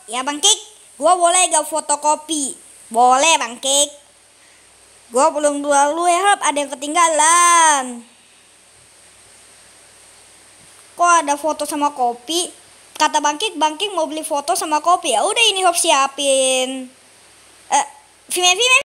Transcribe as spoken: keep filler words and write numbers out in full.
Ya Bang Kik, gua boleh gak fotokopi? Boleh Bang Kik. Gua belum dulu ya Hap, ada yang ketinggalan. Kok ada foto sama kopi? Kata Bang Kik, Bang Kik mau beli foto sama kopi. Ya udah ini Hop siapin. Eh, Vime Vime